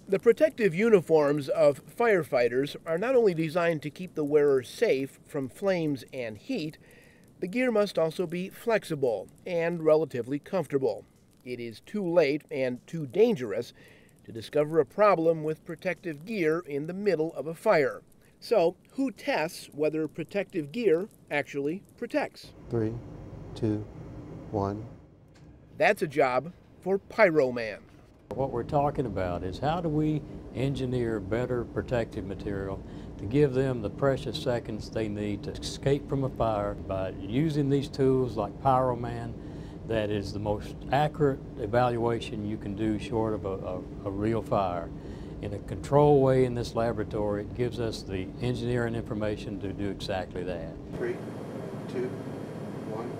The protective uniforms of firefighters are not only designed to keep the wearer safe from flames and heat, the gear must also be flexible and relatively comfortable. It is too late and too dangerous to discover a problem with protective gear in the middle of a fire. So, who tests whether protective gear actually protects? 3, 2, 1. That's a job for PyroMan. What we're talking about is how do we engineer better protective material to give them the precious seconds they need to escape from a fire by using these tools like PyroMan. That is the most accurate evaluation you can do short of a real fire. In a controlled way in this laboratory, it gives us the engineering information to do exactly that. 3, 2, 1.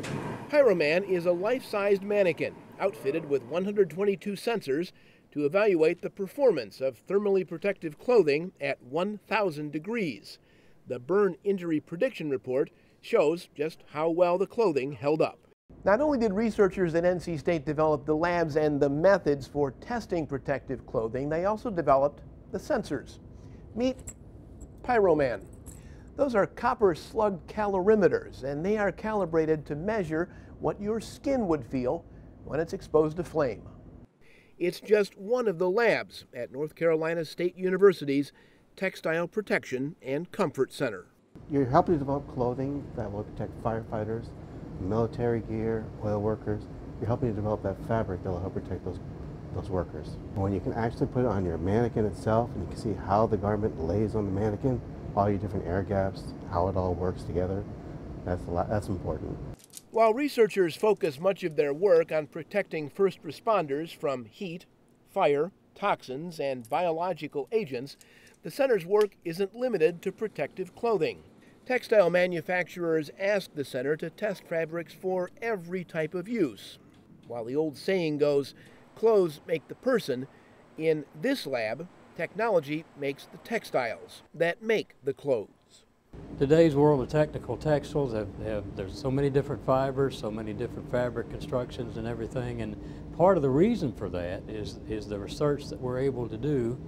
PyroMan is a life-sized mannequin outfitted with 122 sensors to evaluate the performance of thermally protective clothing at 1,000 degrees. The burn injury prediction report shows just how well the clothing held up. Not only did researchers at NC State develop the labs and the methods for testing protective clothing, they also developed the sensors. Meet PyroMan. Those are copper slug calorimeters, and they are calibrated to measure what your skin would feel when it's exposed to flame. It's just one of the labs at North Carolina State University's Textile Protection and Comfort Center. You're helping to develop clothing that will protect firefighters, military gear, oil workers. You're helping to develop that fabric that will help protect those workers. And when you can actually put it on your mannequin itself and you can see how the garment lays on the mannequin, all your different air gaps, how it all works together, that's important. While researchers focus much of their work on protecting first responders from heat, fire, toxins, and biological agents, the center's work isn't limited to protective clothing. Textile manufacturers ask the center to test fabrics for every type of use. While the old saying goes, clothes make the person, in this lab, technology makes the textiles that make the clothes. Today's world of technical textiles there's so many different fibers, so many different fabric constructions and everything, and part of the reason for that is the research that we're able to do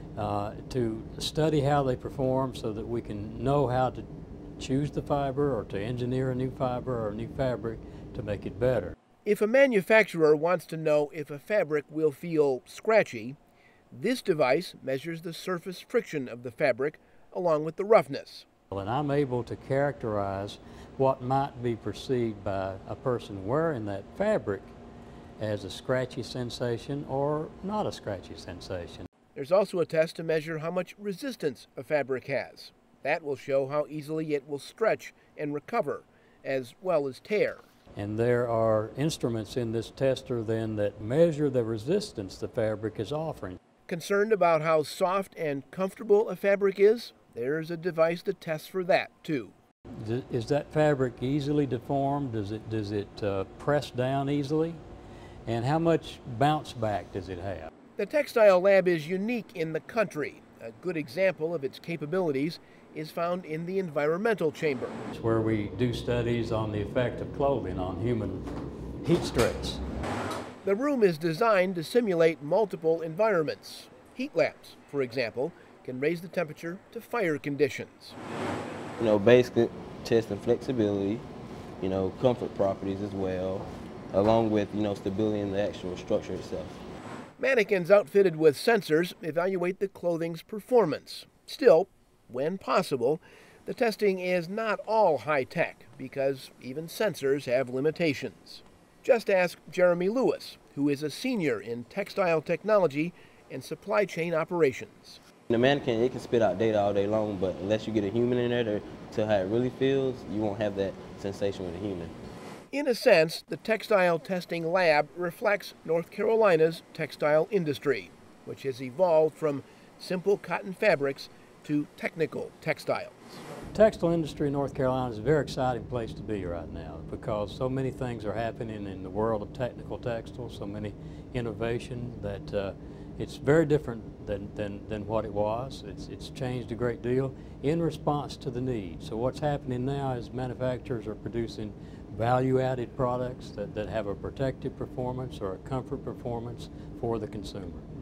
to study how they perform so that we can know how to choose the fiber or to engineer a new fiber or a new fabric to make it better. If a manufacturer wants to know if a fabric will feel scratchy, this device measures the surface friction of the fabric along with the roughness. And I'm able to characterize what might be perceived by a person wearing that fabric as a scratchy sensation or not a scratchy sensation. There's also a test to measure how much resistance a fabric has. That will show how easily it will stretch and recover, as well as tear. And there are instruments in this tester then that measure the resistance the fabric is offering. Concerned about how soft and comfortable a fabric is? There's a device that tests for that, too. Is that fabric easily deformed? Does it press down easily? And how much bounce back does it have? The Textile Lab is unique in the country. A good example of its capabilities is found in the environmental chamber. It's where we do studies on the effect of clothing on human heat stress. The room is designed to simulate multiple environments. Heat lamps, for example, can raise the temperature to fire conditions. Basic testing flexibility, comfort properties as well, along with, stability in the actual structure itself. Mannequins outfitted with sensors evaluate the clothing's performance. Still, when possible, the testing is not all high-tech because even sensors have limitations. Just ask Jeremy Lewis, who is a senior in textile technology and supply chain operations. The mannequin, it can spit out data all day long, but unless you get a human in there to tell how it really feels, you won't have that sensation with a human. In a sense, the textile testing lab reflects North Carolina's textile industry, which has evolved from simple cotton fabrics to technical textiles. The textile industry in North Carolina is a very exciting place to be right now because so many things are happening in the world of technical textiles, so many innovation that it's very different than what it was. It's changed a great deal in response to the need. So what's happening now is manufacturers are producing value-added products that have a protective performance or a comfort performance for the consumer.